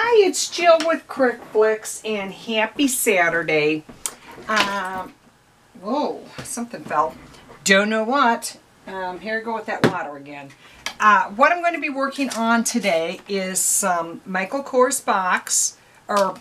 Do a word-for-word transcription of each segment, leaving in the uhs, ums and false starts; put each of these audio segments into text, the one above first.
Hi, it's Jill with CRICFlix, and happy Saturday. Um, whoa, something fell. Don't know what. Um, here I go with that water again. Uh, what I'm going to be working on today is some Michael Kors box, or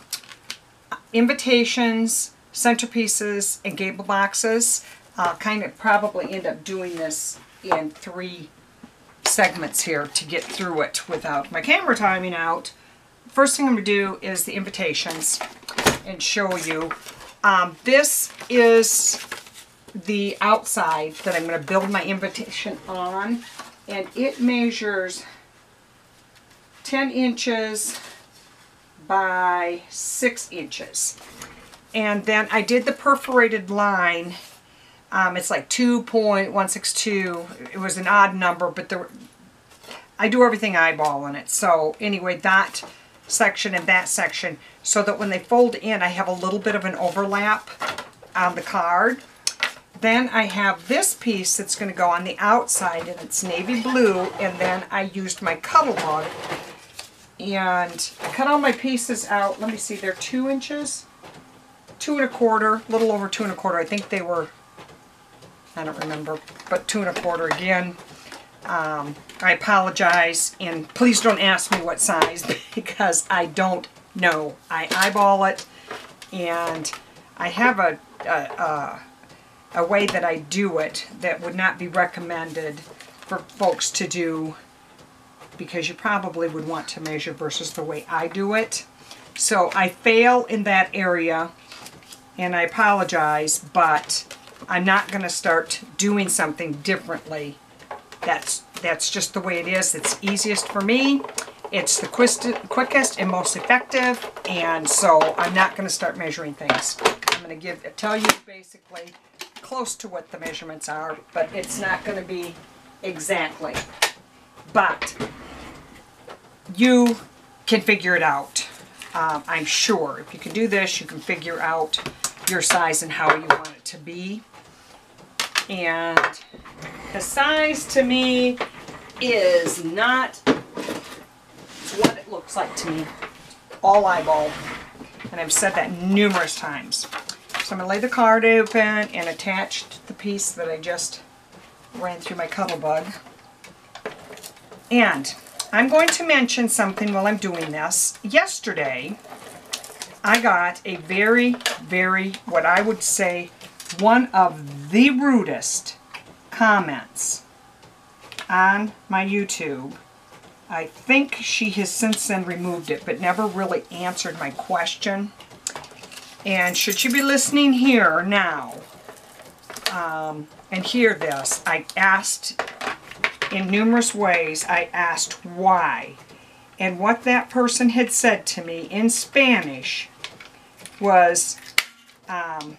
invitations, centerpieces, and Gable boxes. I'll kind of probably end up doing this in three segments here to get through it without my camera timing out. First thing I'm going to do is the invitations and show you. Um, this is the outside that I'm going to build my invitation on, and it measures ten inches by six inches. And then I did the perforated line. Um, it's like two point one six two. It was an odd number, but there, I do everything eyeballing it. So anyway, that section and that section, so that when they fold in, I have a little bit of an overlap on the card. Then I have this piece that's going to go on the outside, and it's navy blue, and then I used my cuttle lug and I cut all my pieces out. Let me see, they're two inches, two and a quarter, a little over two and a quarter. I think they were, I don't remember, but two and a quarter again. Um, I apologize, and please don't ask me what size, because I don't know. I eyeball it, and I have a, a, a, a way that I do it that would not be recommended for folks to do, because you probably would want to measure versus the way I do it. So I fail in that area, and I apologize, but I'm not going to start doing something differently. That's that's just the way it is. It's easiest for me. It's the quickest and most effective, and so I'm not going to start measuring things. I'm going to give tell you basically close to what the measurements are, but it's not going to be exactly. But you can figure it out. Um, I'm sure if you can do this, you can figure out your size and how you want it to be. And the size to me is not what it looks like to me, all eyeball. And I've said that numerous times. So I'm going to lay the card open and attach the piece that I just ran through my cuttle bug. And I'm going to mention something while I'm doing this. Yesterday, I got a very, very, what I would say, one of the rudest comments on my YouTube. I think she has since then removed it, but never really answered my question. And should you be listening here now um, and hear this, I asked in numerous ways, I asked why. And what that person had said to me in Spanish was, um,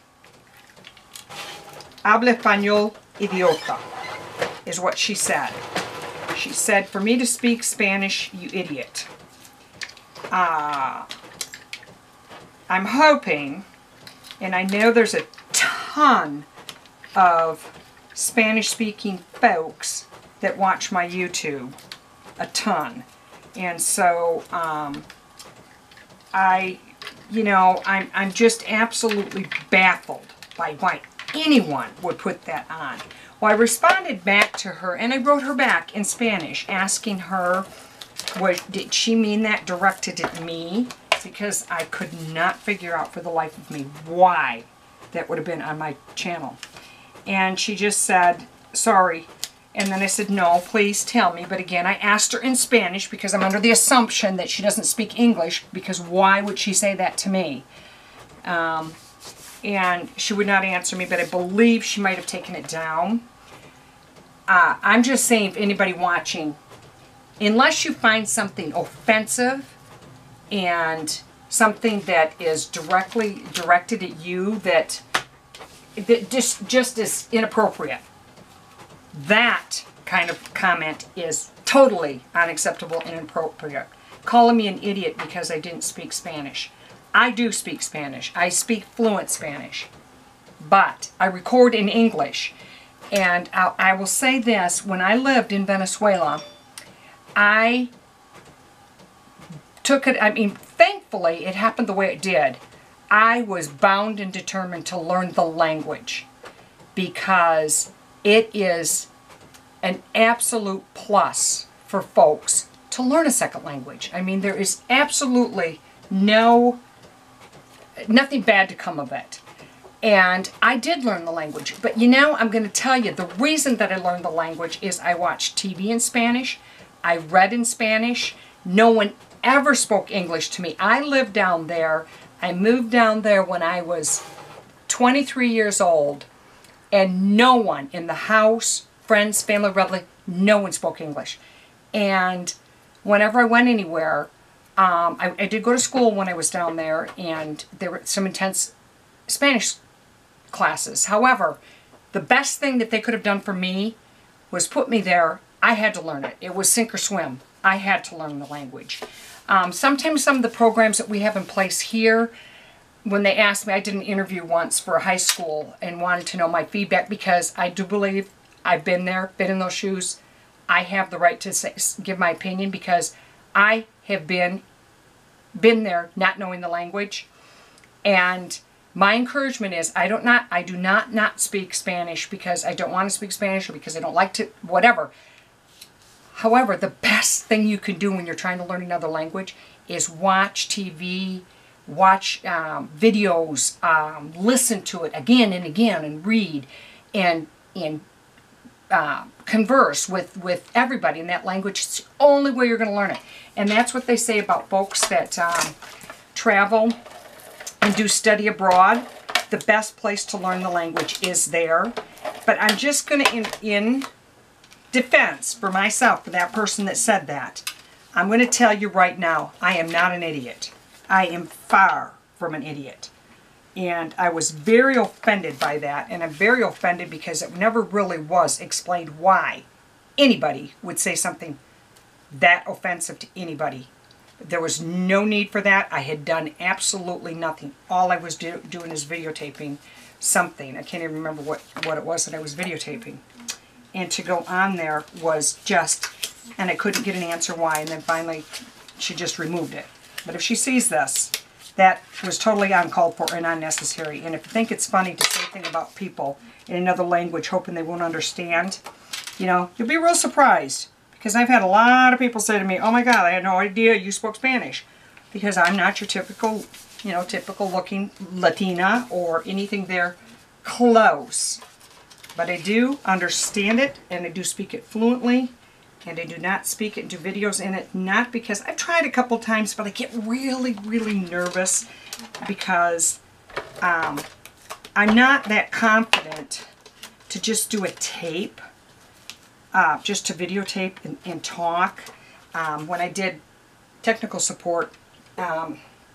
habla español, idiota, is what she said. She said, for me to speak Spanish, you idiot. Uh, I'm hoping, and I know there's a ton of Spanish-speaking folks that watch my YouTube, a ton. And so, um, I, you know, I'm, I'm just absolutely baffled by why anyone would put that on. Well, I responded back to her, and I wrote her back in Spanish, asking her, was, did she mean that directed at me? Because I could not figure out for the life of me why that would have been on my channel. And she just said, sorry. And then I said, no, please tell me. But again, I asked her in Spanish because I'm under the assumption that she doesn't speak English, because why would she say that to me? Um... And she would not answer me, but I believe she might have taken it down. Uh, I'm just saying, if anybody watching, unless you find something offensive and something that is directly directed at you that, that just, just is inappropriate, that kind of comment is totally unacceptable and inappropriate. Calling me an idiot because I didn't speak Spanish. I do speak Spanish. I speak fluent Spanish. But I record in English. And I'll, I will say this, when I lived in Venezuela, I took it, I mean, thankfully, it happened the way it did. I was bound and determined to learn the language because it is an absolute plus for folks to learn a second language. I mean, there is absolutely no, nothing bad to come of it. And I did learn the language. But you know, I'm going to tell you, the reason that I learned the language is I watched T V in Spanish. I read in Spanish. No one ever spoke English to me. I lived down there. I moved down there when I was twenty-three years old. And no one in the house, friends, family, relative, no one spoke English. And whenever I went anywhere, um, I, I did go to school when I was down there, and there were some intense Spanish classes. However, the best thing that they could have done for me was put me there. I had to learn it. It was sink or swim. I had to learn the language. Um, sometimes some of the programs that we have in place here, when they asked me, I did an interview once for a high school and wanted to know my feedback, because I do believe I've been there, been in those shoes. I have the right to say, give my opinion, because I have been, been there not knowing the language. And my encouragement is I don't not I do not not speak Spanish because I don't want to speak Spanish or because I don't like to, whatever. However, the best thing you can do when you're trying to learn another language is watch T V, watch um, videos, um, listen to it again and again, and read and and uh, converse with with everybody in that language. It's the only way you're going to learn it, and that's what they say about folks that um, travel and do study abroad. The best place to learn the language is there. But I'm just going to, in, in defense for myself, for that person that said that, I'm going to tell you right now, I am not an idiot. I am far from an idiot. And I was very offended by that. And I'm very offended because it never really was explained why anybody would say something that offensive to anybody. There was no need for that. I had done absolutely nothing. All I was do doing is videotaping something. I can't even remember what, what it was that I was videotaping. And to go on there was just, and I couldn't get an answer why, and then finally she just removed it. But if she sees this, that was totally uncalled for and unnecessary. And if you think it's funny to say things about people in another language hoping they won't understand, you know, you'll be real surprised. Because I've had a lot of people say to me, oh my God, I had no idea you spoke Spanish. Because I'm not your typical, you know, typical looking Latina or anything there close. But I do understand it, and I do speak it fluently, and I do not speak it and do videos in it, not because, I've tried a couple times, but I get really, really nervous because um, I'm not that confident to just do a tape. Uh, just to videotape and, and talk. Um, when I did technical support, um,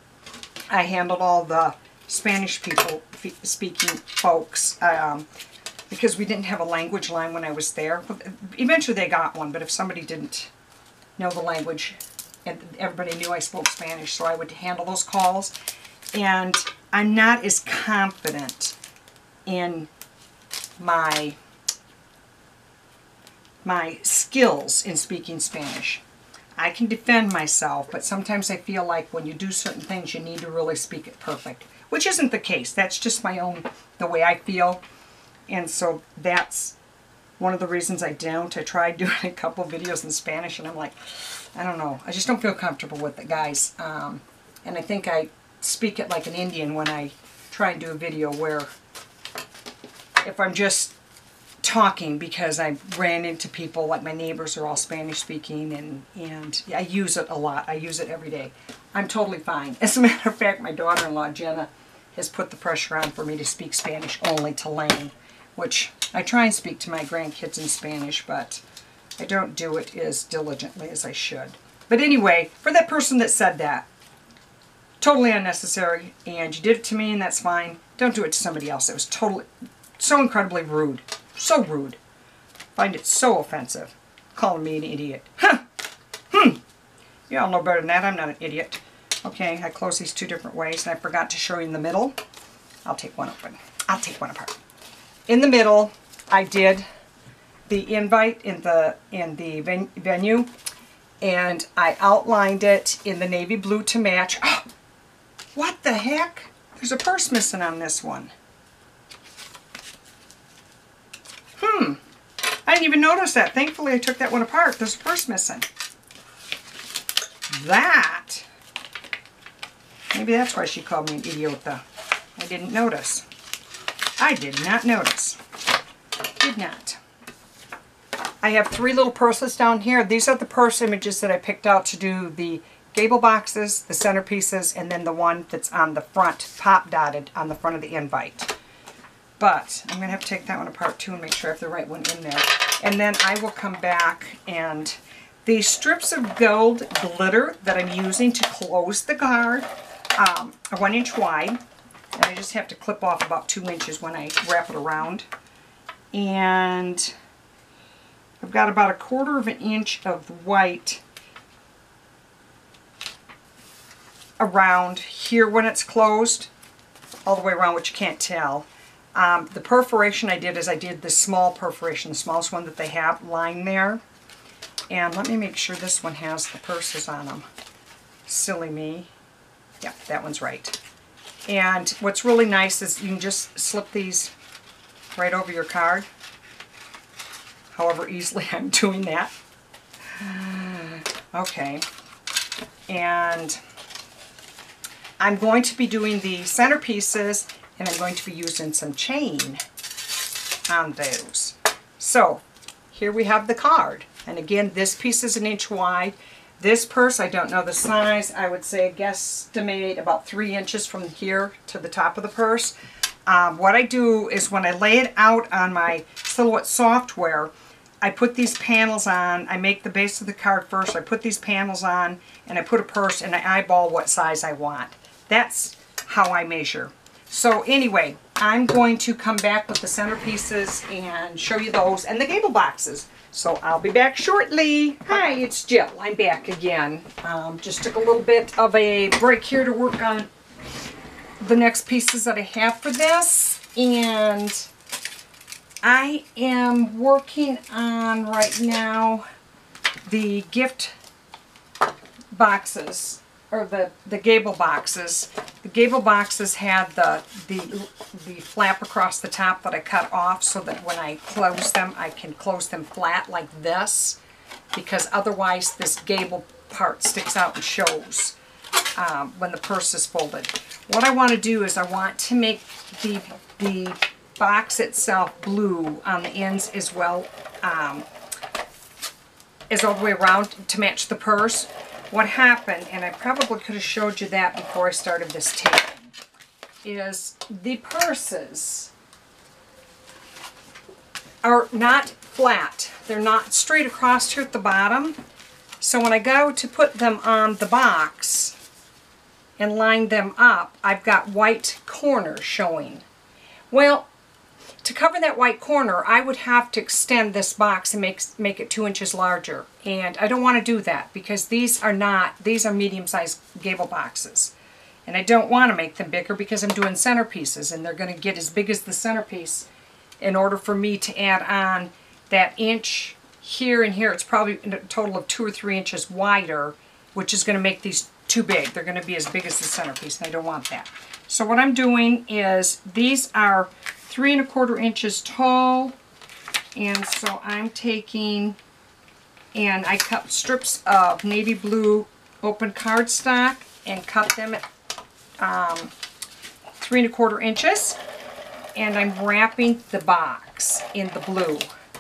I handled all the Spanish people speaking folks um, because we didn't have a language line when I was there. Eventually they got one, but if somebody didn't know the language, and everybody knew I spoke Spanish, so I would handle those calls. And I'm not as confident in my my skills in speaking Spanish. I can defend myself, but sometimes I feel like when you do certain things, you need to really speak it perfect, which isn't the case. That's just my own, the way I feel. And so that's one of the reasons I don't. I tried doing a couple videos in Spanish, and I'm like, I don't know. I just don't feel comfortable with it, guys. Um, and I think I speak it like an Indian when I try and do a video where if I'm just talking because I ran into people, like my neighbors are all Spanish speaking, and and I use it a lot. I use it every day. I'm totally fine. As a matter of fact, my daughter-in-law Jenna has put the pressure on for me to speak Spanish only to Lane, which I try and speak to my grandkids in Spanish, but I don't do it as diligently as I should. But anyway, for that person that said that, totally unnecessary, and you did it to me and that's fine. Don't do it to somebody else. It was totally, so incredibly rude. So rude. Find it so offensive. Calling me an idiot. Huh. Hmm. You all know better than that. I'm not an idiot. Okay, I close these two different ways, and I forgot to show you in the middle. I'll take one open. I'll take one apart. In the middle, I did the invite in the in the ven venue, and I outlined it in the navy blue to match. Oh, What the heck? There's a purse missing on this one. Hmm. I didn't even notice that. Thankfully, I took that one apart. There's a purse missing. That. Maybe that's why she called me an idiota. I didn't notice. I did not notice. Did not. I have three little purses down here. These are the purse images that I picked out to do the Gable boxes, the centerpieces, and then the one that's on the front, pop dotted on the front of the invite. But I'm going to have to take that one apart too and make sure I have the right one in there. And then I will come back, and these strips of gold glitter that I'm using to close the card um, are one inch wide. And I just have to clip off about two inches when I wrap it around. And I've got about a quarter of an inch of white around here when it's closed, all the way around, which you can't tell. Um, the perforation I did is I did this small perforation, the smallest one that they have, line there. And let me make sure this one has the purses on them. Silly me. Yeah, that one's right. And what's really nice is you can just slip these right over your card. However easily I'm doing that. Okay. And I'm going to be doing the centerpieces, and I'm going to be using some chain on those. So here we have the card. And again, this piece is an inch wide. This purse, I don't know the size. I would say guesstimate about three inches from here to the top of the purse. Um, what I do is when I lay it out on my Silhouette software, I put these panels on. I make the base of the card first. I put these panels on, and I put a purse, and I eyeball what size I want. That's how I measure. So anyway, I'm going to come back with the centerpieces and show you those and the Gable boxes. So I'll be back shortly. Hi, it's Jill. I'm back again. Um, just took a little bit of a break here to work on the next pieces that I have for this. And I am working on right now the gift boxes, or the, the Gable boxes. The Gable boxes had the, the, the flap across the top that I cut off so that when I close them, I can close them flat like this, because otherwise this Gable part sticks out and shows um, when the purse is folded. What I want to do is I want to make the, the box itself blue on the ends as well um, as all the way around to match the purse. What happened, and I probably could have showed you that before I started this tape, is the purses are not flat. They're not straight across here at the bottom. So when I go to put them on the box and line them up, I've got white corners showing. Well, to cover that white corner, I would have to extend this box and make, make it two inches larger. And I don't want to do that because these are not, these are medium-sized Gable boxes. And I don't want to make them bigger because I'm doing centerpieces, and they're going to get as big as the centerpiece in order for me to add on that inch here and here. It's probably a total of two or three inches wider, which is going to make these too big. They're going to be as big as the centerpiece, and I don't want that. So what I'm doing is these are three and a quarter inches tall, and so I'm taking, and I cut strips of navy blue open cardstock and cut them at um, three and a quarter inches, and I'm wrapping the box in the blue.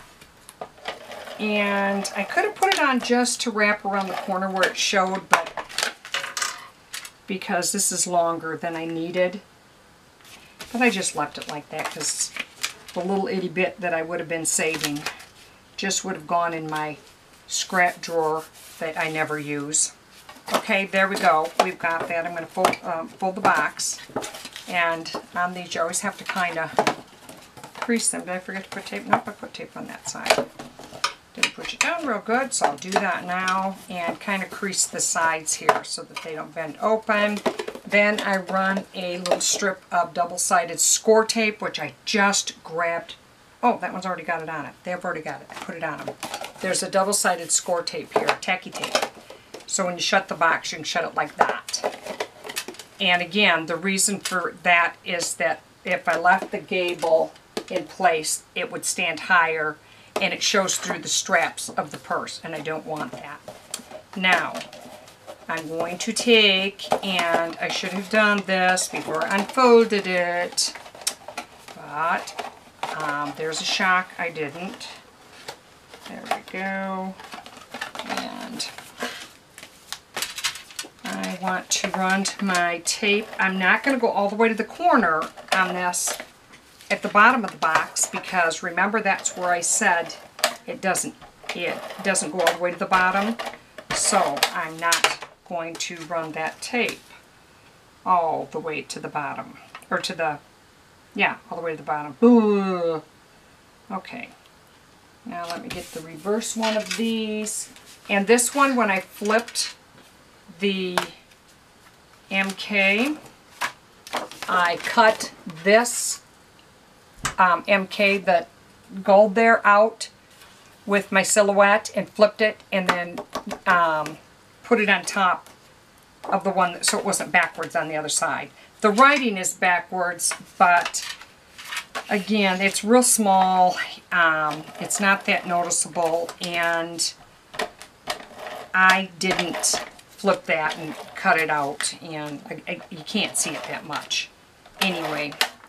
And I could have put it on just to wrap around the corner where it showed, but because this is longer than I needed. But I just left it like that because the little itty bit that I would have been saving just would have gone in my scrap drawer that I never use. Okay, there we go. We've got that. I'm going to fold, um, fold the box. And on these you always have to kind of crease them. Did I forget to put tape? Nope, I put tape on that side. Didn't push it down real good, so I'll do that now and kind of crease the sides here so that they don't bend open. Then I run a little strip of double-sided score tape, which I just grabbed. Oh, that one's already got it on it. They've already got it. I put it on them. There's a double-sided score tape here, tacky tape. So when you shut the box, you can shut it like that. And again, the reason for that is that if I left the Gable in place, it would stand higher and it shows through the straps of the purse, and I don't want that. Now, I'm going to take, and I should have done this before I unfolded it, but um, there's a shock I didn't. There we go. And I want to run my tape. I'm not going to go all the way to the corner on this at the bottom of the box, because remember, that's where I said it doesn't it doesn't go all the way to the bottom. So I'm not going to run that tape all the way to the bottom, or to the yeah all the way to the bottom. Ooh. Okay, now let me get the reverse one of these. And this one, when I flipped the M K, I cut this um, M K, the gold there, out with my Silhouette and flipped it, and then um, put it on top of the one, that, so it wasn't backwards on the other side. The writing is backwards, but again, it's real small. Um, it's not that noticeable, and I didn't flip that and cut it out, and I, I, you can't see it that much. Anyway,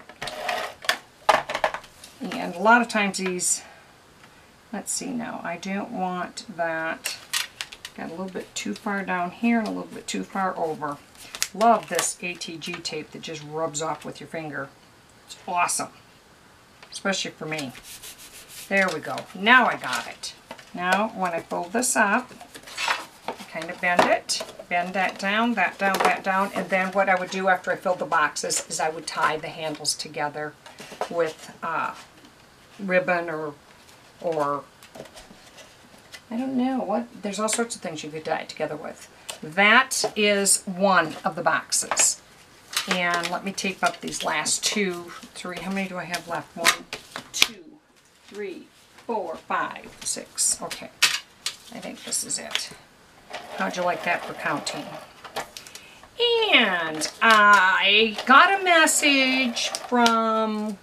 and a lot of times these, let's see now, I don't want that. Got a little bit too far down here and a little bit too far over. Love this A T G tape that just rubs off with your finger. It's awesome, especially for me. There we go. Now I got it. Now when I fold this up, kind of bend it, bend that down, that down, that down, and then what I would do after I filled the boxes is I would tie the handles together with uh, ribbon or, or, I don't know, what, there's all sorts of things you could tie it together with. That is one of the boxes. And let me tape up these last two, three, how many do I have left? One, two, three, four, five, six, okay. I think this is it. How'd you like that for counting? And I got a message from,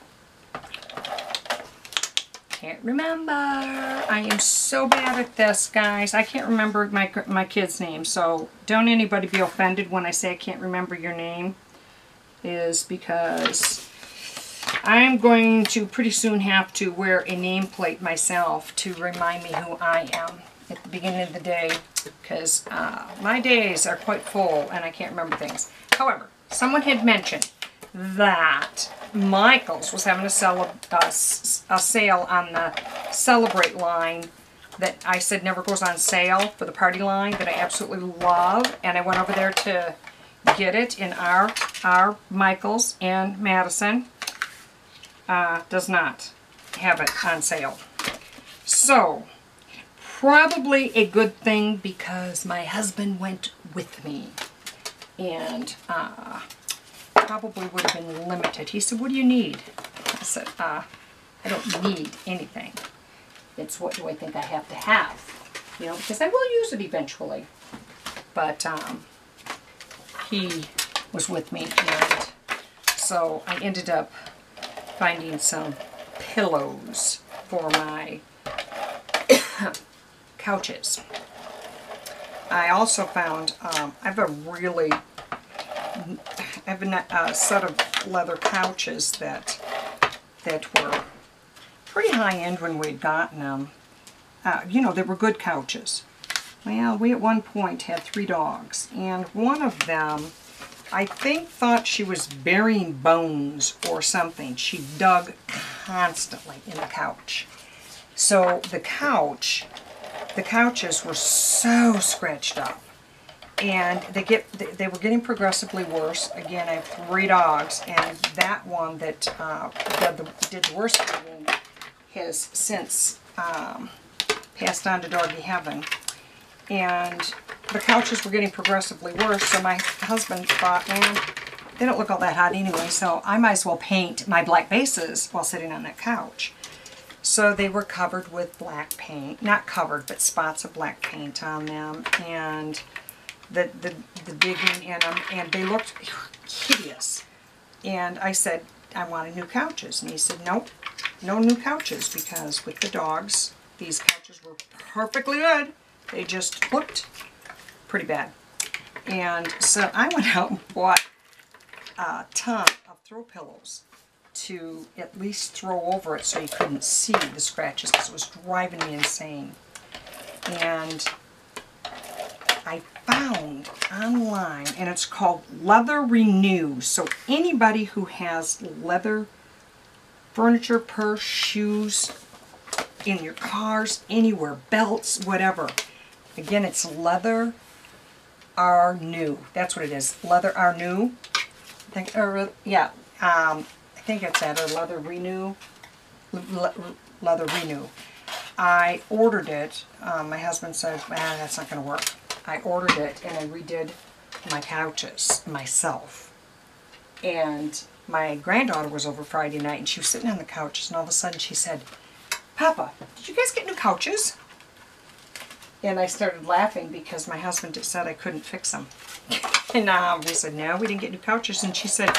can't remember. I am so bad at this, guys. I can't remember my, my kid's name, so don't anybody be offended when I say I can't remember your name. Is because I'm going to pretty soon have to wear a nameplate myself to remind me who I am at the beginning of the day, because uh, my days are quite full and I can't remember things. However, someone had mentioned that Michaels was having a, cele uh, a sale on the Celebrate line that I said never goes on sale, for the party line, that I absolutely love, and I went over there to get it in our, our Michaels, and Madison uh, does not have it on sale. So, probably a good thing, because my husband went with me, and uh, probably would have been limited. He said, what do you need? I said, uh, I don't need anything. It's what do I think I have to have, you know, because I will use it eventually. But um, he was with me, and so I ended up finding some pillows for my couches. I also found, um, I have a really, I have a uh, set of leather couches that, that were pretty high-end when we'd gotten them. Uh, you know, they were good couches. Well, we at one point had three dogs, and one of them, I think, thought she was burying bones or something. She dug constantly in the couch. So the couch, the couches were so scratched up, and they get they were getting progressively worse. Again, I have three dogs, and that one that uh, did, the, did the worst digging has since um, passed on to doggy heaven. And the couches were getting progressively worse, so my husband thought, man, they don't look all that hot anyway, so I might as well paint my black bases while sitting on that couch. So they were covered with black paint, not covered, but spots of black paint on them, and the, the, the digging in them, and they looked hideous. And I said, I wanted new couches. And he said, nope, no new couches, because with the dogs, these couches were perfectly good. They just looked pretty bad. And so I went out and bought a ton of throw pillows to at least throw over it so you couldn't see the scratches, because it was driving me insane. And I found online, and it's called Leather Renew. So anybody who has leather furniture, purse, shoes, in your cars, anywhere, belts, whatever. Again, it's Leather Are New. That's what it is. Leather Are New. I think, or, yeah, um, I think it's that, or Leather Renew. Le Leather Renew. I ordered it. Um, my husband said, ah, that's not going to work. I ordered it, and I redid my couches myself. And my granddaughter was over Friday night, and she was sitting on the couches, and all of a sudden she said, Papa, did you guys get new couches? And I started laughing because my husband just said I couldn't fix them. And uh, we said, no, we didn't get new couches. And she said,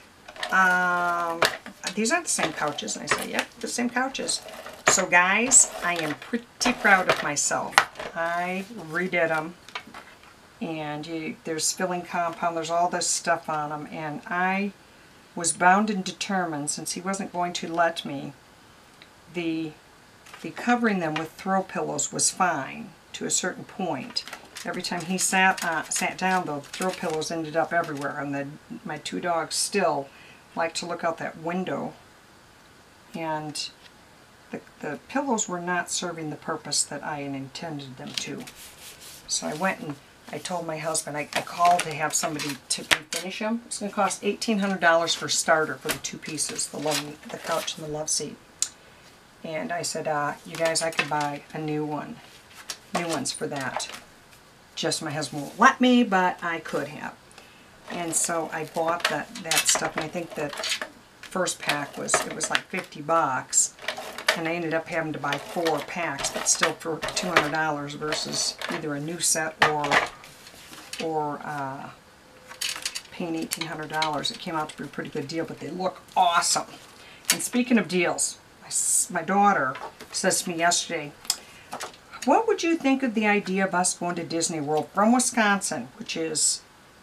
um, these aren't the same couches. And I said, yep, the same couches. So guys, I am pretty proud of myself. I redid them. And you, there's filling compound, there's all this stuff on them. And I was bound and determined, since he wasn't going to let me, the, the covering them with throw pillows was fine to a certain point. Every time he sat uh, sat down, the throw pillows ended up everywhere, and the, my two dogs still like to look out that window, and the, the pillows were not serving the purpose that I had intended them to. So I went and I told my husband, I, I called to have somebody to finish them. It's going to cost eighteen hundred dollars for starter for the two pieces, the, love, the couch and the love seat. And I said, uh, you guys, I could buy a new one. New ones for that. Just my husband won't let me, but I could have. And so I bought that, that stuff, and I think that first pack was, it was like fifty bucks. And I ended up having to buy four packs, but still for two hundred dollars versus either a new set or, or uh, paying eighteen hundred dollars. It came out to be a pretty good deal, but they look awesome. And speaking of deals, my, my daughter says to me yesterday, what would you think of the idea of us going to Disney World from Wisconsin, which is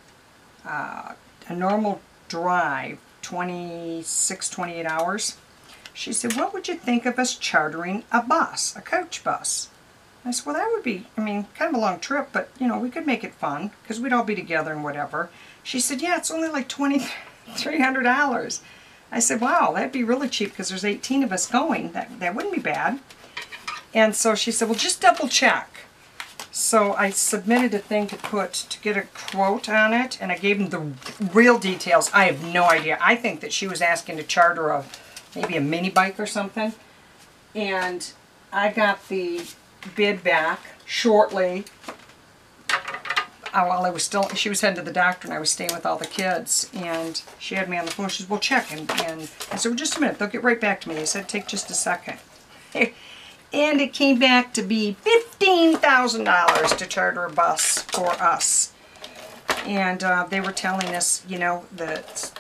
uh, a normal drive, twenty-six, twenty-eight hours? She said, what would you think of us chartering a bus, a coach bus? I said, well, that would be, I mean, kind of a long trip, but, you know, we could make it fun, because we'd all be together and whatever. She said, yeah, it's only like twenty-three hundred dollars. I said, wow, that'd be really cheap, because there's eighteen of us going. That, that wouldn't be bad. And so she said, well, just double check. So I submitted a thing to put, to get a quote on it, and I gave them the real details. I have no idea. I think that she was asking to charter a, maybe a mini bike or something. And I got the bid back shortly. Uh, while I was still, she was heading to the doctor, and I was staying with all the kids, and she had me on the phone. She said, well, check. And, and I said, well, just a minute. They'll get right back to me. They said, take just a second. And it came back to be fifteen thousand dollars to charter a bus for us. And uh, they were telling us, you know, that,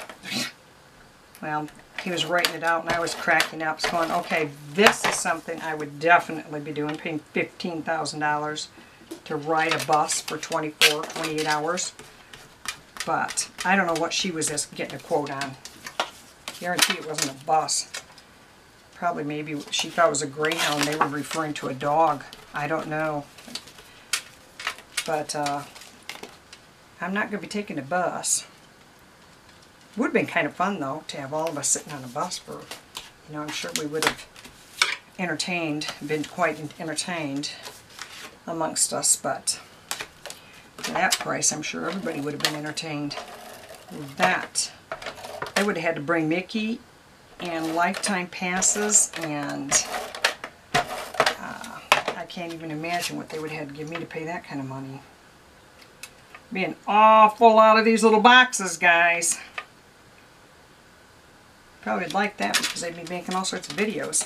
well, he was writing it out, and I was cracking up, going, okay, this is something I would definitely be doing, paying fifteen thousand dollars to ride a bus for twenty-four, twenty-eight hours. But I don't know what she was getting a quote on. Guarantee it wasn't a bus. Probably maybe she thought it was a greyhound. They were referring to a dog. I don't know. But uh, I'm not going to be taking a bus. Would have been kind of fun, though, to have all of us sitting on a bus for, you know, I'm sure we would have entertained, been quite entertained amongst us, but for that price, I'm sure everybody would have been entertained. That, they would have had to bring Mickey and lifetime passes, and uh, I can't even imagine what they would have had to give me to pay that kind of money. Be an awful lot of these little boxes, guys. Probably would like that because they'd be making all sorts of videos.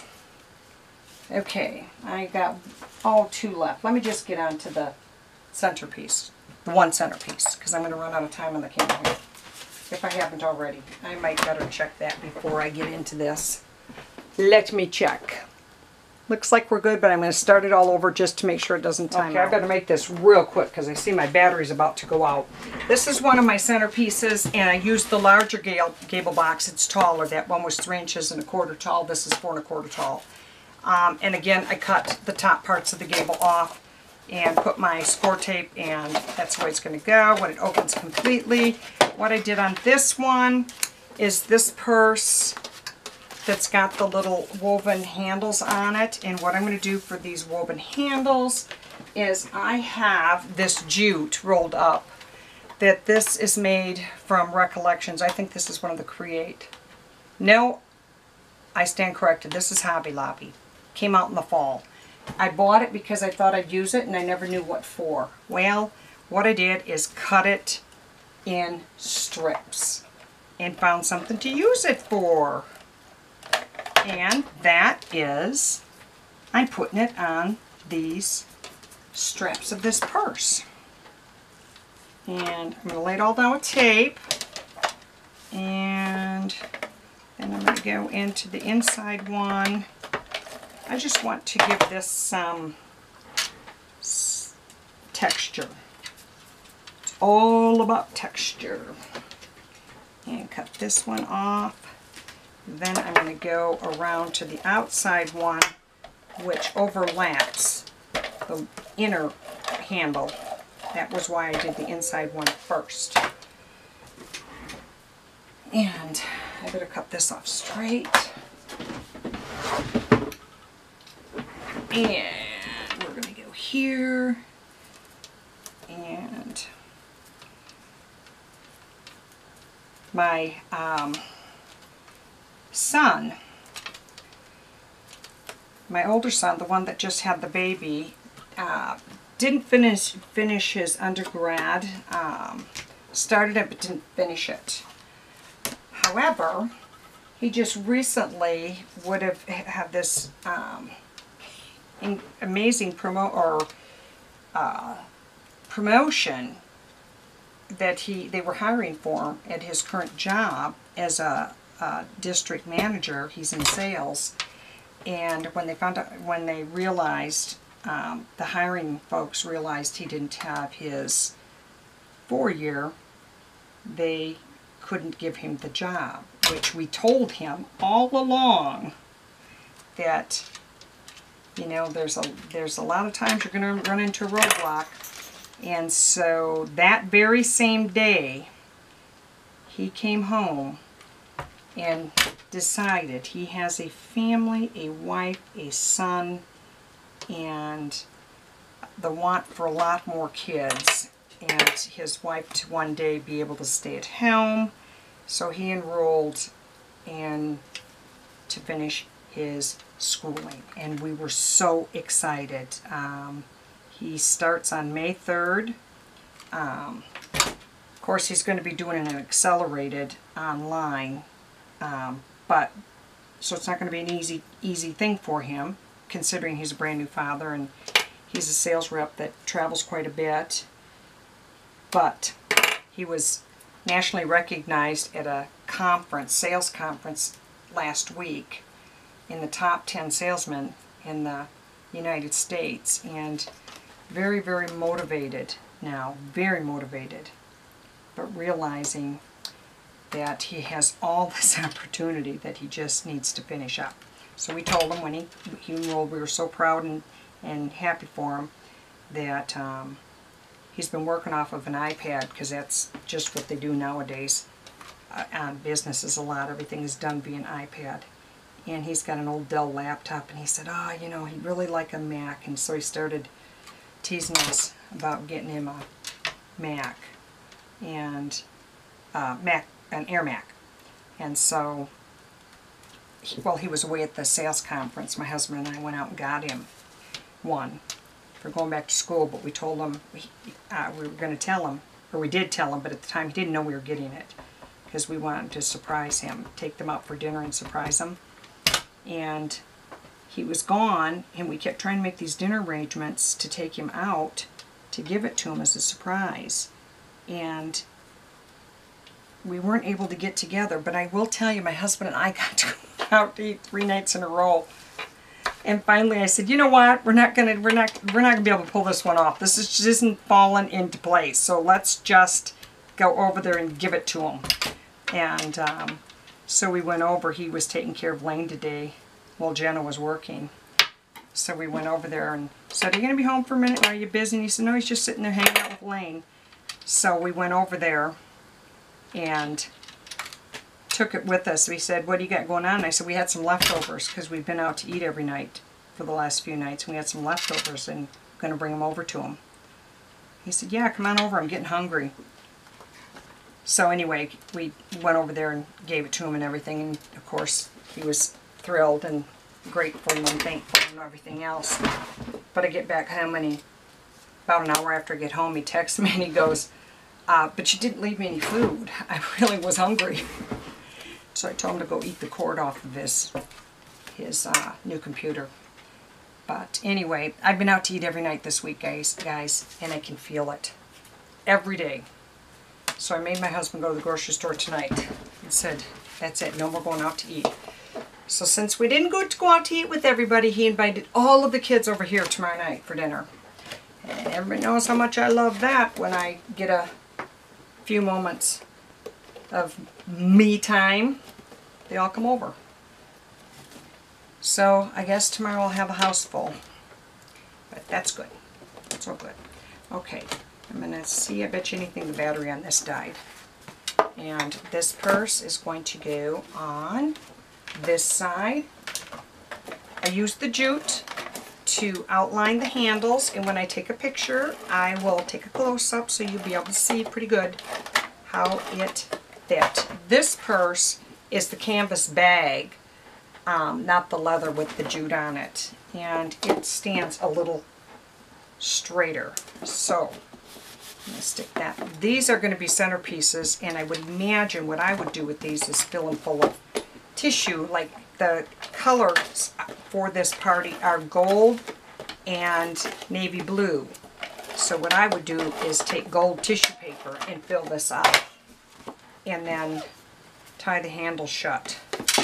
Okay, I got all two left. Let me just get on to the centerpiece. the one centerpiece, because I'm going to run out of time on the camera here. If I haven't already. I might better check that before I get into this. Let me check. Looks like we're good, but I'm going to start it all over just to make sure it doesn't time okay, out. Okay, I better make this real quick because I see my battery's about to go out. This is one of my centerpieces, and I used the larger Gable box. It's taller. That one was three inches and a quarter tall. This is four and a quarter tall. Um, and again, I cut the top parts of the Gable off and put my score tape, and that's where it's going to go when it opens completely. What I did on this one is this purse that's got the little woven handles on it. And what I'm going to do for these woven handles is I have this jute rolled up. That this is made from Recollections. I think this is one of the Create. No, I stand corrected. This is Hobby Lobby. Came out in the fall. I bought it because I thought I'd use it and I never knew what for. Well, what I did is cut it in strips and found something to use it for. And that is, I'm putting it on these straps of this purse. And I'm going to lay it all down with tape. And then I'm going to go into the inside one. I just want to give this some texture. It's all about texture. And cut this one off. Then I'm going to go around to the outside one, which overlaps the inner handle. That was why I did the inside one first. And I better cut this off straight. And we're going to go here. And my um, son, my older son, the one that just had the baby, uh, didn't finish finish his undergrad. Um, started it but didn't finish it. However, he just recently would have had this um, amazing promo or uh, promotion that he they were hiring for him at his current job as a Uh, district manager. He's in sales, and when they found out, when they realized, um, the hiring folks realized he didn't have his four-year, they couldn't give him the job, which we told him all along that, you know, there's a there's a lot of times you're going to run into a roadblock. And so that very same day he came home and decided he has a family, a wife, a son, and the want for a lot more kids, and his wife to one day be able to stay at home. So he enrolled in to finish his schooling, and we were so excited. Um, he starts on May third. Um, of course, he's going to be doing an accelerated online. Um, but so it's not going to be an easy easy thing for him, considering he's a brand new father and he's a sales rep that travels quite a bit. But he was nationally recognized at a conference, sales conference last week, in the top ten salesmen in the United States, and very very motivated now, very motivated, but realizing that he has all this opportunity that he just needs to finish up. So we told him when he, he enrolled, we were so proud and, and happy for him that um, he's been working off of an iPad, because that's just what they do nowadays uh, on businesses a lot. Everything is done via an iPad. And he's got an old Dell laptop, and he said, oh, you know, he'd really like a Mac. And so he started teasing us about getting him a Mac. And uh, Mac an Air Mac. And so, he, well, he was away at the sales conference. My husband and I went out and got him one for going back to school, but we told him, uh, we were going to tell him, or we did tell him, but at the time he didn't know we were getting it, because we wanted to surprise him, take them out for dinner and surprise him. And he was gone, and we kept trying to make these dinner arrangements to take him out to give it to him as a surprise. And we weren't able to get together, but I will tell you, my husband and I got to go out to eat three nights in a row. And finally I said, you know what, we're not gonna we're not we're not gonna be able to pull this one off. This is, just isn't falling into place. So let's just go over there and give it to him. And um, so we went over. He was taking care of Lane today while Jenna was working. So we went over there and said, are you going to be home for a minute? Are you busy? And he said, no, he's just sitting there hanging out with Lane. So we went over there and took it with us. So he said, what do you got going on? And I said, we had some leftovers because we've been out to eat every night for the last few nights. We had some leftovers and I'm going to bring them over to him. He said, yeah, come on over. I'm getting hungry. So anyway, we went over there and gave it to him and everything. And of course, he was thrilled and grateful and thankful and everything else. But I get back how many, about an hour after I get home, he texts me and he goes, uh, but you didn't leave me any food. I really was hungry. So I told him to go eat the cord off of his, his uh, new computer. But anyway, I've been out to eat every night this week, guys, guys, and I can feel it every day. So I made my husband go to the grocery store tonight and said, that's it, no more going out to eat. So since we didn't go to go out to eat with everybody, he invited all of the kids over here tomorrow night for dinner. And everybody knows how much I love that when I get a few moments of me time. They all come over. So I guess tomorrow I'll have a house full. But that's good. That's all good. Okay, I'm going to see, I bet you anything the battery on this died. And this purse is going to go on this side. I use the jute to outline the handles, and when I take a picture I will take a close-up so you'll be able to see pretty good how it fit. This purse is the canvas bag, um, not the leather with the jute on it, and it stands a little straighter. So I'm going to stick that. These are going to be centerpieces, and I would imagine what I would do with these is fill them full of tissue. Like the colors for this party are gold and navy blue. So what I would do is take gold tissue paper and fill this up and then tie the handle shut.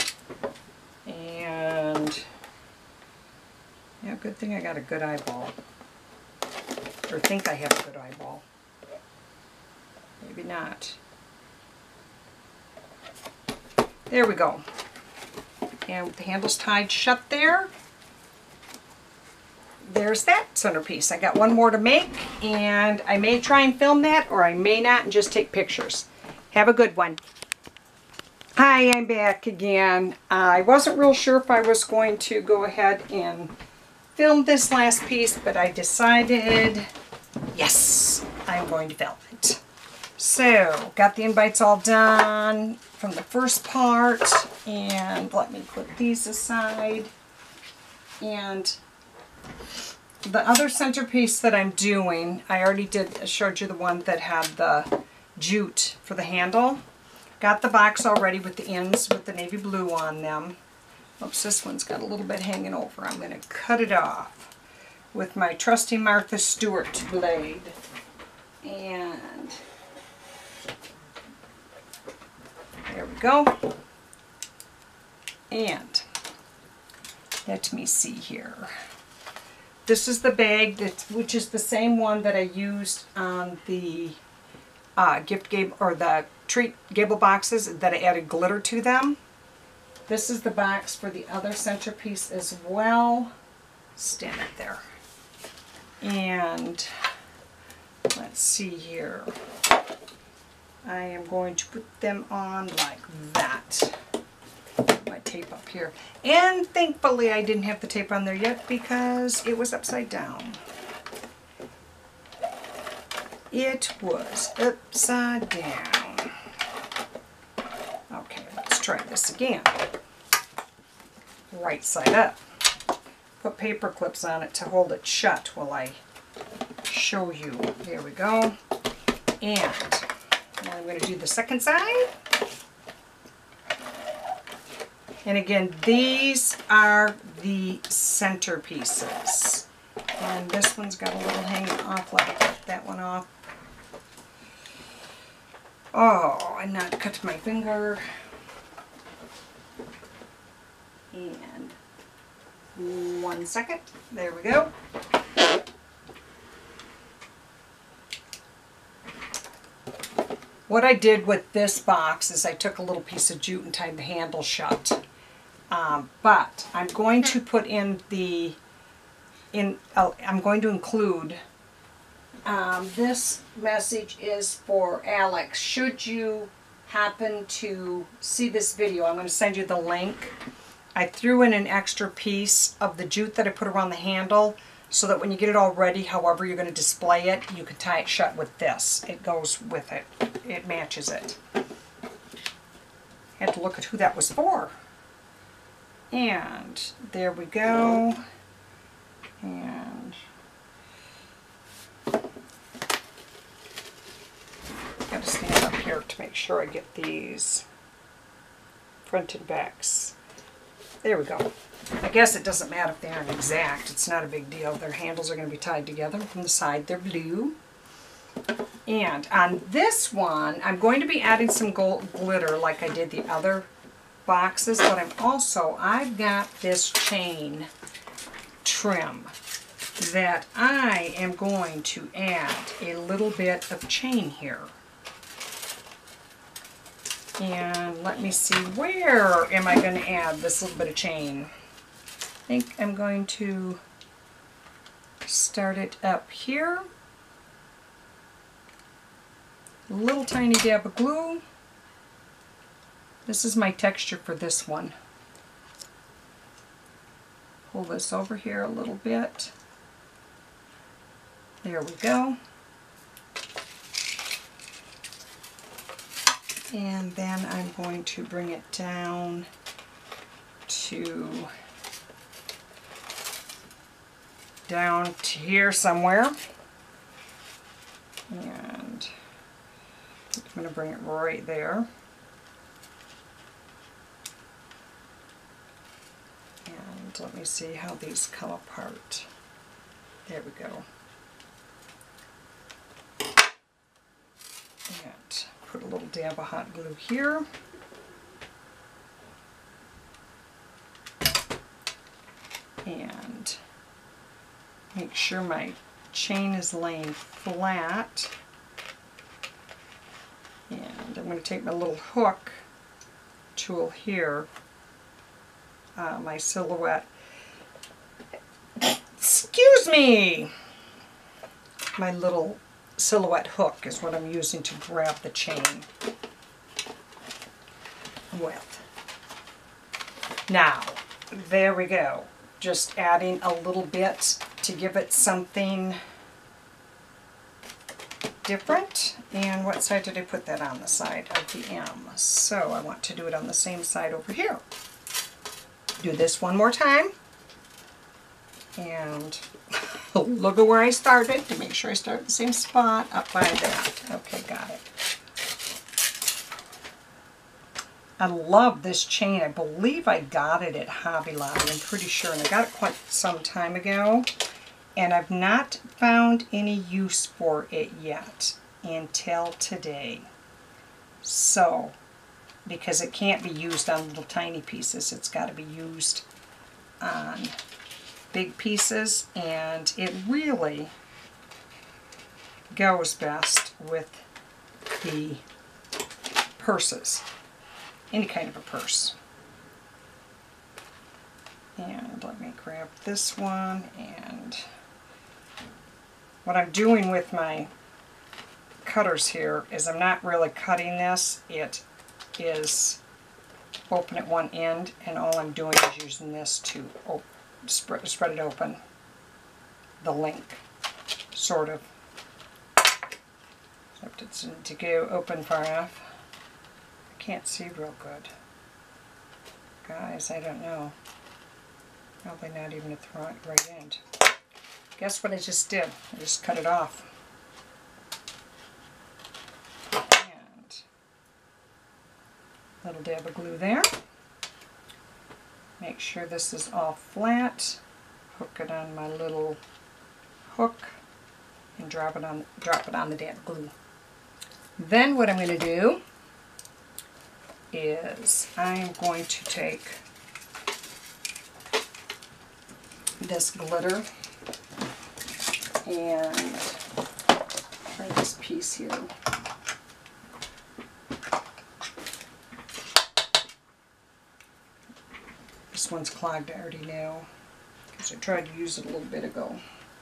And yeah, good thing I got a good eyeball. Or think I have a good eyeball. Maybe not. There we go. And with the handles tied shut there, there's that centerpiece. I got one more to make, and I may try and film that, or I may not and just take pictures. Have a good one. Hi, I'm back again. Uh, I wasn't real sure if I was going to go ahead and film this last piece, but I decided, yes, I'm going to film it. So, got the invites all done from the first part, and let me put these aside. And the other centerpiece that I'm doing, I already did, I showed you the one that had the jute for the handle. Got the box already with the ends with the navy blue on them. Oops, this one's got a little bit hanging over. I'm going to cut it off with my trusty Martha Stewart blade. And there we go. And let me see here. This is the bag, that, which is the same one that I used on the uh, gift Gable, or the treat Gable boxes that I added glitter to them. This is the box for the other centerpiece as well. Stand it there. And let's see here. I am going to put them on like that. My tape up here. And thankfully I didn't have the tape on there yet because it was upside down. It was upside down. Okay, let's try this again. Right side up. Put paper clips on it to hold it shut while I show you. There we go. And now I'm going to do the second side. And again, these are the centerpieces. And this one's got a little hanging off. Let me cut that one off. Oh, I not cut my finger. And one second. There we go. What I did with this box is I took a little piece of jute and tied the handle shut. Um, but I'm going to put in the in. Uh, I'm going to include. Um, this message is for Alex. Should you happen to see this video, I'm going to send you the link. I threw in an extra piece of the jute that I put around the handle so that when you get it all ready, however you're going to display it, you can tie it shut with this. It goes with it. It matches it. I had to look at who that was for. And there we go. And got to stand up here to make sure I get these front and backs. There we go. I guess it doesn't matter if they aren't exact. It's not a big deal. Their handles are going to be tied together. From the side, they're blue. And on this one, I'm going to be adding some gold glitter like I did the other boxes, but I'm also, I've got this chain trim that I am going to add a little bit of chain here. And let me see, where am I going to add this little bit of chain? I think I'm going to start it up here. A little tiny dab of glue. This is my texture for this one. Pull this over here a little bit. There we go. And then I'm going to bring it down to down to here somewhere. And I'm going to bring it right there. And let me see how these come apart. There we go. And put a little dab of hot glue here. And make sure my chain is laying flat. And I'm going to take my little hook tool here, uh, my Silhouette. Excuse me! My little Silhouette hook is what I'm using to grab the chain with. Now, there we go. Just adding a little bit to give it something different. And what side did I put that on? The side of the M. So I want to do it on the same side over here. Do this one more time. And look at where I started to make sure I start at the same spot up by that. Okay, got it. I love this chain. I believe I got it at Hobby Lobby. I'm pretty sure. And I got it quite some time ago. And I've not found any use for it yet until today. So, because it can't be used on little tiny pieces. It's got to be used on big pieces. And it really goes best with the purses. Any kind of a purse. And let me grab this one. And what I'm doing with my cutters here is I'm not really cutting this. It is open at one end, and all I'm doing is using this to op spread, spread it open. The link, sort of. Except it's to go open far enough. I can't see real good. Guys, I don't know. Probably not even at the right, right end. Guess what I just did? I just cut it off. And a little dab of glue there. Make sure this is all flat. Hook it on my little hook and drop it on drop it on the damn glue. Then what I'm going to do is I'm going to take this glitter and try this piece here. This one's clogged, I already know, because I tried to use it a little bit ago.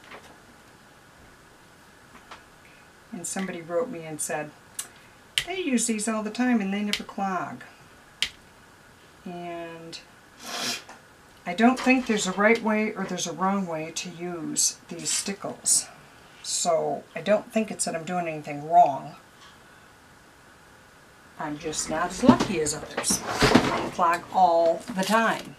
And somebody wrote me and said, they use these all the time and they never clog. And I don't think there's a right way or there's a wrong way to use these stickles. So I don't think it's that I'm doing anything wrong. I'm just not as lucky as others. They clog all the time.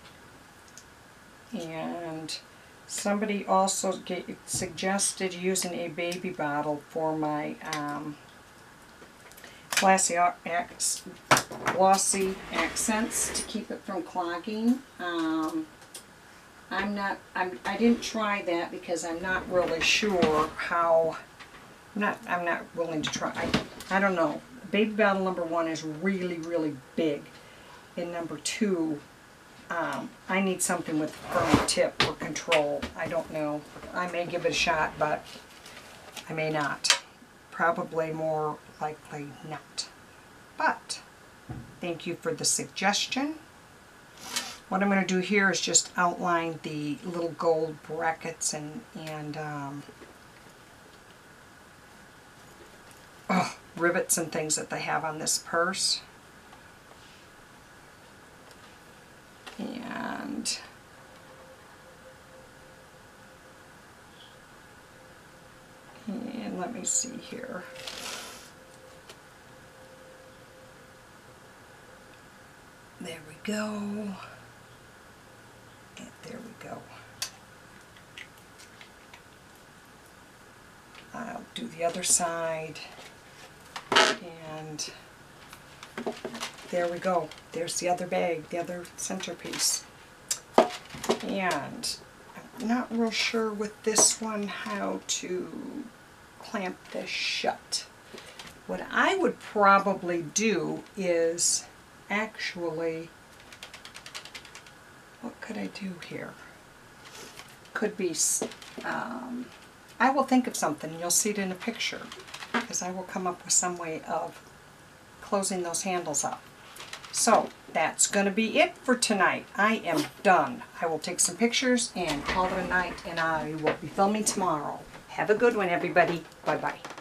And somebody also get, suggested using a baby bottle for my um, glossy, glossy accents to keep it from clogging. Um, I'm not. I'm. I didn't try that because I'm not really sure how. I'm not. I'm not willing to try. I, I don't know. Baby bottle number one is really, really big, and number two, um, I need something with a firm tip for control. I don't know. I may give it a shot, but I may not. Probably more likely not. But thank you for the suggestion. What I'm going to do here is just outline the little gold brackets and, and um, oh, rivets and things that they have on this purse. And and let me see here. There we go. And there we go. I'll do the other side. And there we go. There's the other bag, the other centerpiece. And I'm not real sure with this one how to clamp this shut. What I would probably do is actually, what could I do here? Could be, um, I will think of something. You'll see it in a picture because I will come up with some way of closing those handles up. So that's going to be it for tonight. I am done. I will take some pictures and call it a night, and I will be filming tomorrow. Have a good one, everybody. Bye-bye.